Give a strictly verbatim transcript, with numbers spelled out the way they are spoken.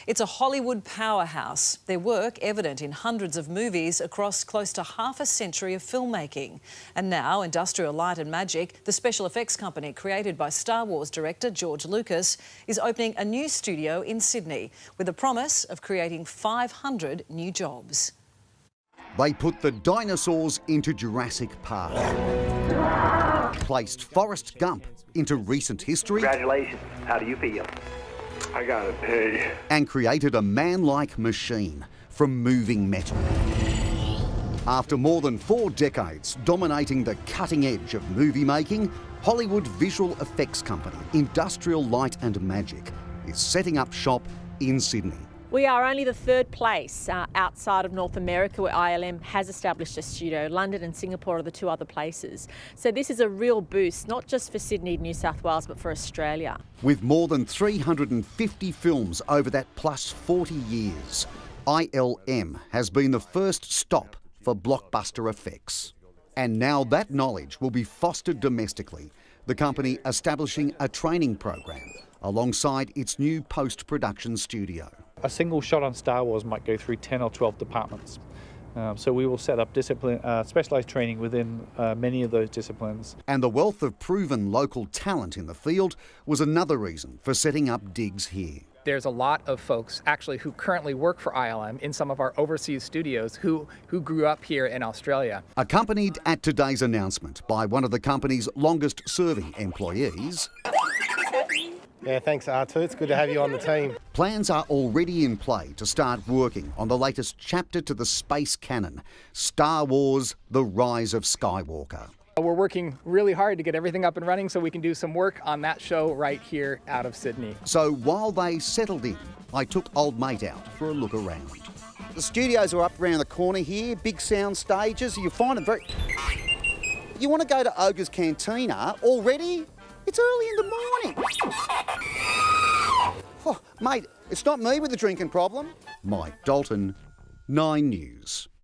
It's a Hollywood powerhouse, their work evident in hundreds of movies across close to half a century of filmmaking. And now Industrial Light and Magic, the special effects company created by Star Wars director George Lucas, is opening a new studio in Sydney with a promise of creating five hundred new jobs. They put the dinosaurs into Jurassic Park, placed Forrest Gump into recent history. Congratulations. How do you feel? I got it, hey. And created a man-like machine from moving metal. After more than four decades dominating the cutting edge of movie making, Hollywood visual effects company Industrial Light and Magic is setting up shop in Sydney. We are only the third place uh, outside of North America where I L M has established a studio. London and Singapore are the two other places. So this is a real boost, not just for Sydney, New South Wales, but for Australia. With more than three hundred fifty films over that plus forty years, I L M has been the first stop for blockbuster effects. And now that knowledge will be fostered domestically, the company establishing a training program alongside its new post-production studio. A single shot on Star Wars might go through ten or twelve departments. Um, so we will set up discipline, uh, specialised training within uh, many of those disciplines. And the wealth of proven local talent in the field was another reason for setting up digs here. There's a lot of folks actually who currently work for I L M in some of our overseas studios who, who grew up here in Australia. Accompanied at today's announcement by one of the company's longest serving employees. Yeah, thanks R two, it's good to have you on the team. Plans are already in play to start working on the latest chapter to the space canon, Star Wars: The Rise of Skywalker. We're working really hard to get everything up and running so we can do some work on that show right here out of Sydney. So while they settled in, I took old mate out for a look around. The studios are up around the corner here, big sound stages. You find them very... You want to go to Ogre's Cantina already? It's early in the morning. Oh, mate, it's not me with the drinking problem. Mike Dalton, Nine News.